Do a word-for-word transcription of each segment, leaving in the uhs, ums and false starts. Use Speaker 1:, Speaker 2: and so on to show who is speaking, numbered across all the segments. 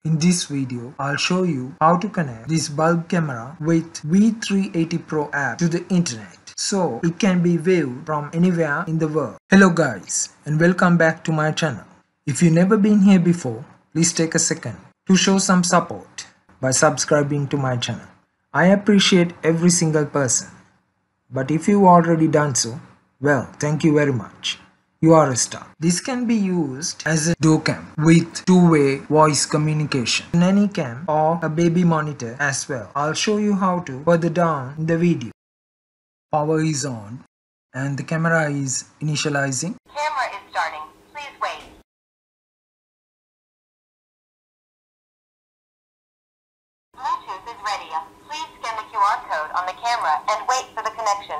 Speaker 1: In this video, I'll show you how to connect this bulb camera with V three eighty Pro app to the internet so it can be viewed from anywhere in the world. Hello guys, and welcome back to my channel. If you've never been here before, please take a second to show some support by subscribing to my channel. I appreciate every single person, but if you've already done so, well, thank you very much. You are a star. This can be used as a door cam with two-way voice communication, nanny cam or a baby monitor as well. I'll show you how to further down in the video. Power is on and the camera is initializing.
Speaker 2: Camera is starting. Please wait. Bluetooth is ready. Please scan the Q R code on the camera and wait for the connection.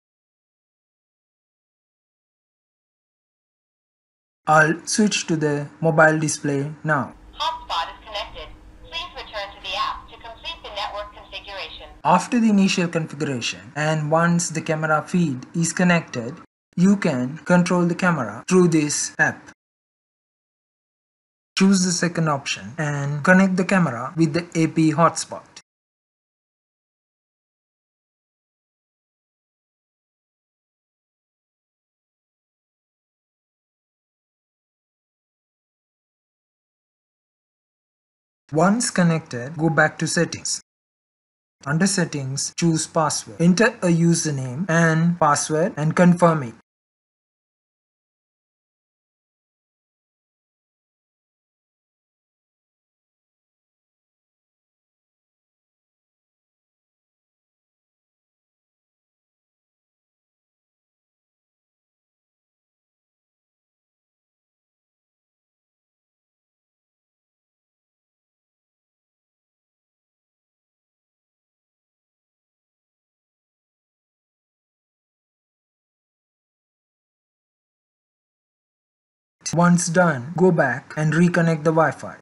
Speaker 1: I'll switch to the mobile display now.
Speaker 2: Hotspot is connected. Please return to the app to complete the network configuration.
Speaker 1: After the initial configuration and once the camera feed is connected, you can control the camera through this app. Choose the second option and connect the camera with the A P hotspot. Once connected, go back to settings. Under settings, choose password. Enter a username and password and confirm it. Once done, go back and reconnect the Wi-Fi.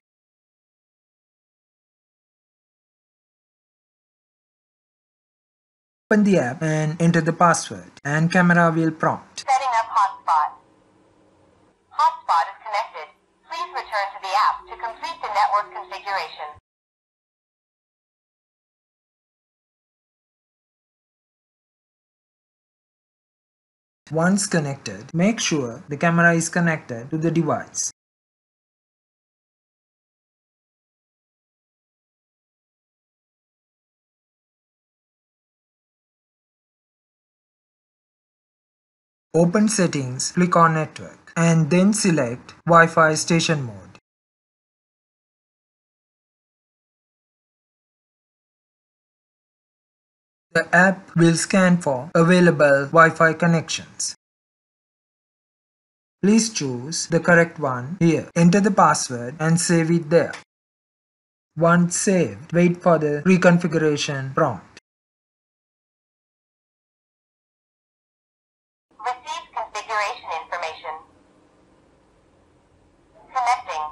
Speaker 1: Open the app and enter the password and camera will prompt.
Speaker 2: Setting up hotspot. Hotspot is connected. Please return to the app to complete the network configuration.
Speaker 1: Once connected, make sure the camera is connected to the device. Open settings, click on network and then select Wi-Fi station mode. The app will scan for available Wi-Fi connections. Please choose the correct one here. Enter the password and save it there. Once saved, wait for the reconfiguration prompt.
Speaker 2: Receive configuration information. Connecting.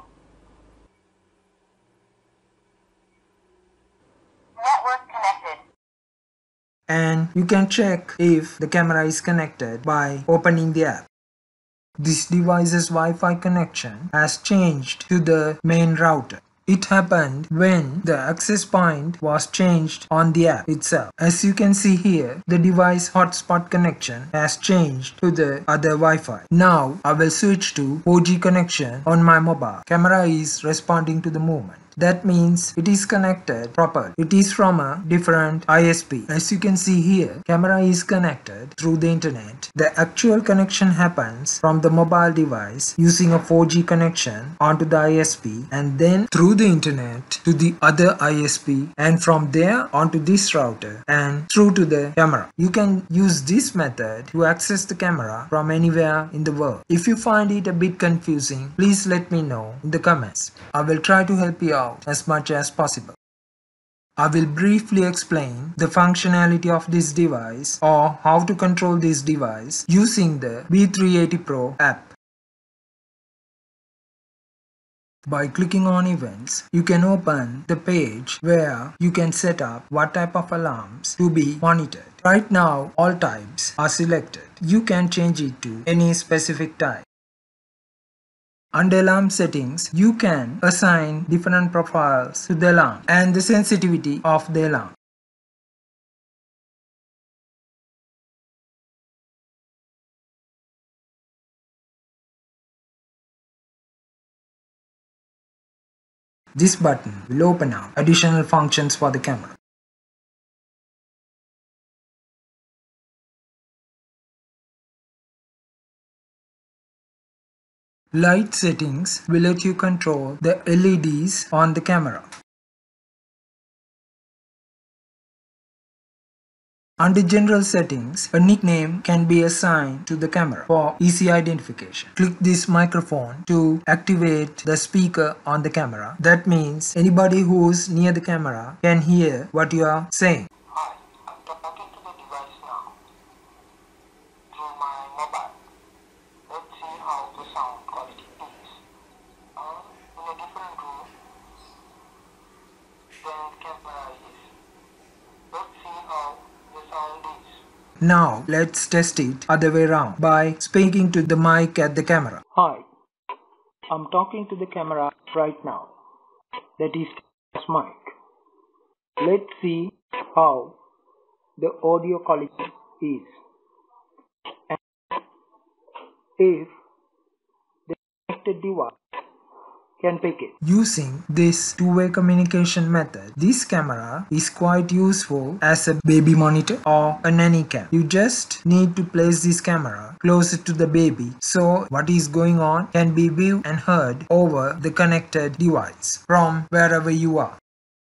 Speaker 2: Network connected.
Speaker 1: And you can check if the camera is connected by opening the app. This device's Wi-Fi connection has changed to the main router. It happened when the access point was changed on the app itself. As you can see here, the device hotspot connection has changed to the other Wi-Fi. Now I will switch to four G connection on my mobile. Camera is responding to the movement. That means it is connected properly. It is from a different I S P. As you can see here, camera is connected through the internet. The actual connection happens from the mobile device using a four G connection onto the I S P and then through the internet to the other I S P and from there onto this router and through to the camera. You can use this method to access the camera from anywhere in the world. If you find it a bit confusing, please let me know in the comments. I will try to help you out as much as possible. I will briefly explain the functionality of this device or how to control this device using the V three eighty Pro app. By clicking on events, you can open the page where you can set up what type of alarms to be monitored. Right now, all types are selected. You can change it to any specific type. Under alarm settings, you can assign different profiles to the alarm and the sensitivity of the alarm. This button will open up additional functions for the camera. Light settings will let you control the L E Ds on the camera. Under general settings, a nickname can be assigned to the camera for easy identification. Click this microphone to activate the speaker on the camera. That means anybody who's near the camera can hear what you are saying.
Speaker 3: Hi, I'm talking to the device now through my mobile. Let's see how the sound quality is. I'm in a different room than the camera is. Let's see how the sound is.
Speaker 1: Now let's test it other way around by speaking to the mic at the camera.
Speaker 3: Hi, I'm talking to the camera right now. That is this mic. Let's see how the audio quality is. And if the connected device can pick it.
Speaker 1: Using this two-way communication method, this camera is quite useful as a baby monitor or a nanny cam. You just need to place this camera closer to the baby so what is going on can be viewed and heard over the connected device from wherever you are.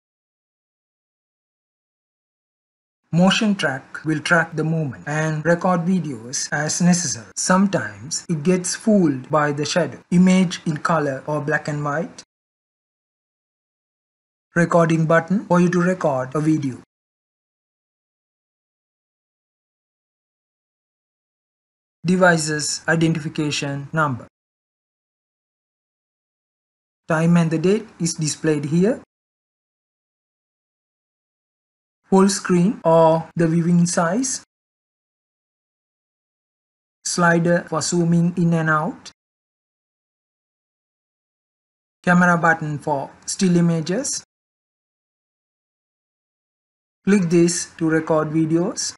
Speaker 1: Motion track will track the movement and record videos as necessary. Sometimes it gets fooled by the shadow, image in color or black and white. Recording button for you to record a video. Devices identification number. Time and the date is displayed here. Full screen or the viewing size. Slider for zooming in and out. Camera button for still images. Click this to record videos.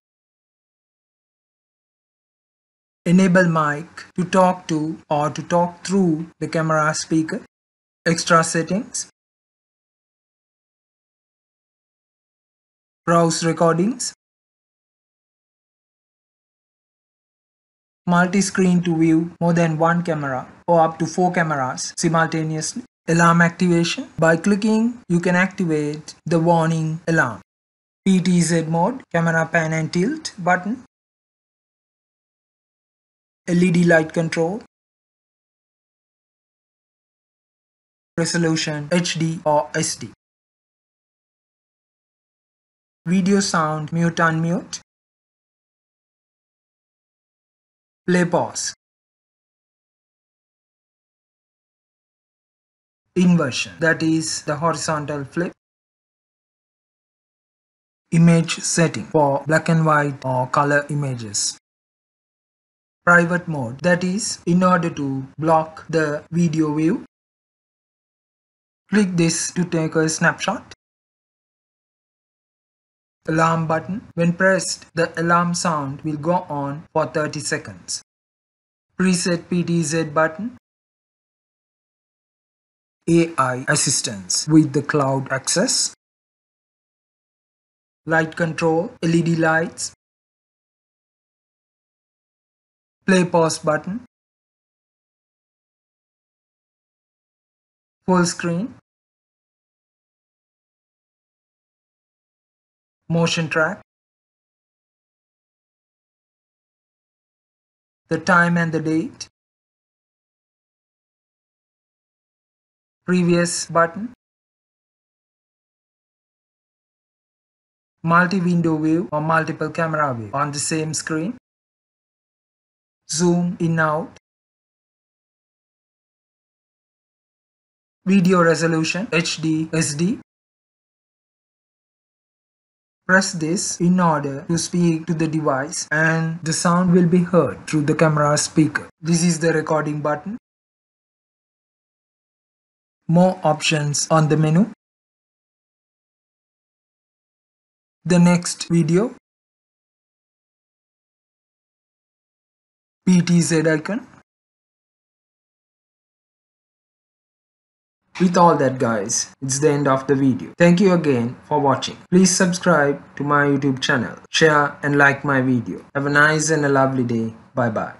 Speaker 1: Enable mic to talk to or to talk through the camera speaker. Extra settings. Browse recordings. Multi-screen to view more than one camera or up to four cameras simultaneously. Alarm activation. By clicking, you can activate the warning alarm. P T Z mode, camera pan and tilt button. L E D light control. Resolution H D or S D. Video sound mute unmute. Play pause. Inversion, that is the horizontal flip. Image setting for black and white or color images. Private mode, that is in order to block the video view. Click this to take a snapshot. Alarm button. When pressed, the alarm sound will go on for thirty seconds. Preset P T Z button. A I assistance with the cloud access. Light control, L E D lights. Play pause button. Full screen. Motion track. The time and the date. Previous button. Multi-window view or multiple camera view on the same screen. Zoom in out. Video resolution H D S D. Press this in order to speak to the device and the sound will be heard through the camera speaker. This is the recording button. more options on the menu. The next video, P T Z icon. With all that guys, it's the end of the video. Thank you again for watching. Please subscribe to my YouTube channel, share and like my video. Have a nice and a lovely day. Bye bye.